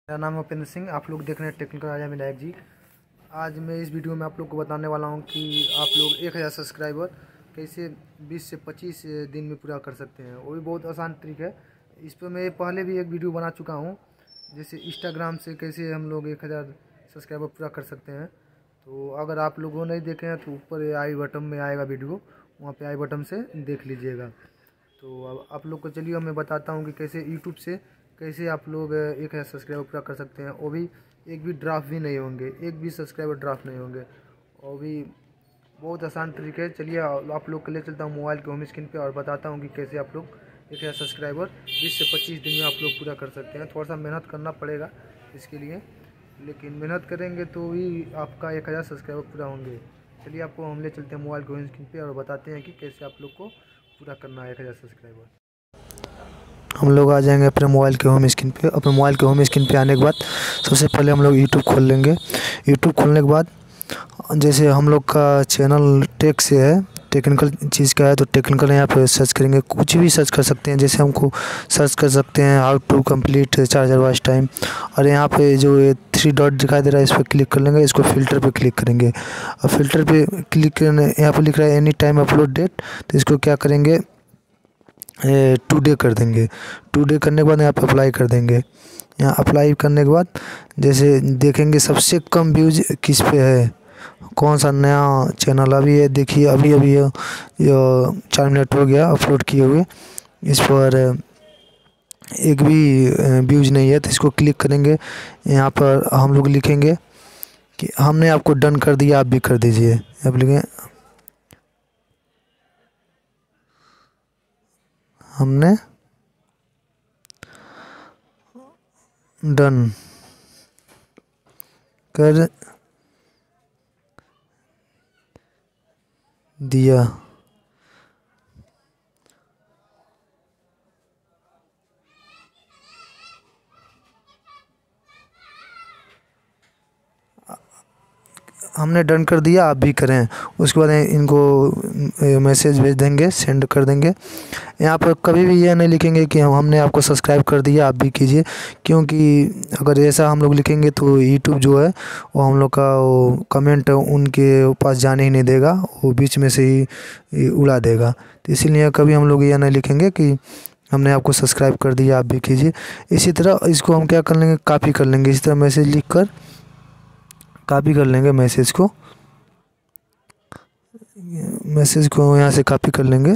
मेरा नाम है उपेंद्र सिंह। आप लोग देख रहे हैं टेक्निकल राजा विनायक जी। आज मैं इस वीडियो में आप लोग को बताने वाला हूं कि आप लोग 1000 सब्सक्राइबर कैसे 20 से 25 दिन में पूरा कर सकते हैं। वो भी बहुत आसान ट्रिक है। इस पर मैं पहले भी एक वीडियो बना चुका हूं, जैसे इंस्टाग्राम से कैसे हम लोग 1000 सब्सक्राइबर पूरा कर सकते हैं। तो अगर आप लोगों नहीं देखे हैं तो ऊपर आई बटन में आएगा वीडियो, वहाँ पर आई बटन से देख लीजिएगा। तो अब आप लोग को चलिए मैं बताता हूँ कि कैसे यूट्यूब से कैसे आप लोग 1000 सब्सक्राइबर पूरा कर सकते हैं। वो भी एक भी ड्राफ्ट भी नहीं होंगे, एक भी सब्सक्राइबर ड्राफ्ट नहीं होंगे। और भी बहुत आसान ट्रिक है। चलिए आप लोग के लिए चलता हूँ मोबाइल के होम स्क्रीन पे और बताता हूँ कि कैसे आप लोग 1000 सब्सक्राइबर 20 से 25 दिन में आप लोग पूरा कर सकते हैं। थोड़ा सा मेहनत करना पड़ेगा इसके लिए, लेकिन मेहनत करेंगे तो ही आपका 1000 सब्सक्राइबर पूरा होंगे। चलिए आपको हम ले चलते हैं मोबाइल के होम स्क्रीन पर और बताते हैं कि कैसे आप लोग को पूरा करना है 1000 सब्सक्राइबर। हम लोग आ जाएंगे अपने मोबाइल के होम स्क्रीन पे। अपने मोबाइल के होम स्क्रीन पे आने के बाद सबसे पहले हम लोग यूट्यूब खोल लेंगे। यूट्यूब खोलने के बाद जैसे हम लोग का चैनल टेक से है, टेक्निकल चीज़ का है, तो टेक्निकल यहाँ पे सर्च करेंगे। कुछ भी सर्च कर सकते हैं, जैसे हमको सर्च कर सकते हैं how to complete charger watch time. और यहाँ पे जो ये 3 डॉट दिखाई दे रहा है इस पर क्लिक कर लेंगे। इसको फ़िल्टर पे क्लिक करेंगे और फिल्टर पे क्लिक करने यहाँ पर लिख रहा है एनी टाइम अपलोड डेट, तो इसको क्या करेंगे टुडे कर देंगे। टुडे करने के बाद यहाँ पे अप्लाई कर देंगे। यहाँ अप्लाई करने के बाद जैसे देखेंगे सबसे कम व्यूज किस पे है, कौन सा नया चैनल अभी है। देखिए अभी ये 4 मिनट हो गया अपलोड किए हुए, इस पर एक भी व्यूज नहीं है। तो इसको क्लिक करेंगे। यहाँ पर हम लोग लिखेंगे कि हमने आपको डन कर दिया, आप भी कर दीजिए। अब लिखें हमने डन कर दिया। हमने डन कर दिया, आप भी करें। उसके बाद इनको मैसेज भेज देंगे, सेंड कर देंगे। यहाँ पर कभी भी ये नहीं लिखेंगे कि हमने आपको सब्सक्राइब कर दिया, आप भी कीजिए, क्योंकि अगर ऐसा हम लोग लिखेंगे तो यूट्यूब जो है वो हम लोग का वो कमेंट उनके पास जाने ही नहीं देगा, वो बीच में से ही उड़ा देगा। तो इसीलिए कभी हम लोग ये नहीं लिखेंगे कि हमने आपको सब्सक्राइब कर दिया, आप भी कीजिए। इसी तरह इसको हम क्या कर लेंगे, कॉपी कर लेंगे। इस तरह मैसेज लिख कर कॉपी कर लेंगे मैसेज को यहाँ से कॉपी कर लेंगे,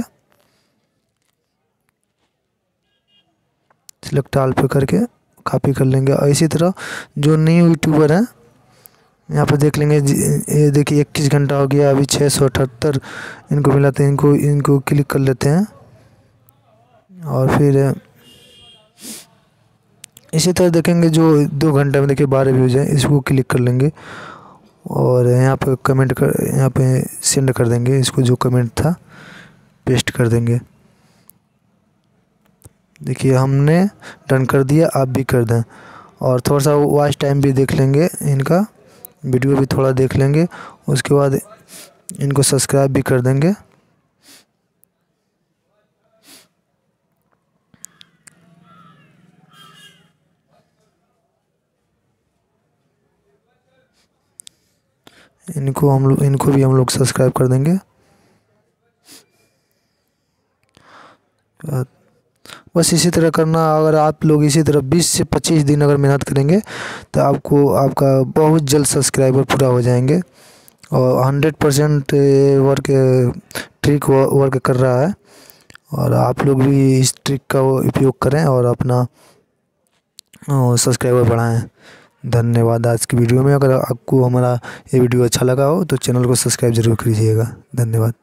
सिलेक्ट ऑल पे करके कॉपी कर लेंगे। और इसी तरह जो न्यू यूट्यूबर हैं यहाँ पे देख लेंगे, ये देखिए 21 घंटा हो गया, अभी 678 इनको मिला था। इनको क्लिक कर लेते हैं और फिर इसी तरह देखेंगे जो 2 घंटे में देखिए 12 व्यूज हैं, इसको क्लिक कर लेंगे और यहाँ पे कमेंट कर, यहाँ पे सेंड कर देंगे। इसको जो कमेंट था पेस्ट कर देंगे। देखिए हमने डन कर दिया, आप भी कर दें। और थोड़ा सा वॉच टाइम भी देख लेंगे, इनका वीडियो भी थोड़ा देख लेंगे। उसके बाद इनको सब्सक्राइब भी कर देंगे। इनको भी हम लोग सब्सक्राइब कर देंगे। बस इसी तरह करना। अगर आप लोग इसी तरह 20 से 25 दिन अगर मेहनत करेंगे तो आपका बहुत जल्द सब्सक्राइबर पूरा हो जाएंगे। और 100% वर्क ट्रिक वर्क कर रहा है। और आप लोग भी इस ट्रिक का उपयोग करें और अपना सब्सक्राइबर बढ़ाएं। धन्यवाद। आज की वीडियो में अगर आपको हमारा ये वीडियो अच्छा लगा हो तो चैनल को सब्सक्राइब ज़रूर कीजिएगा। धन्यवाद।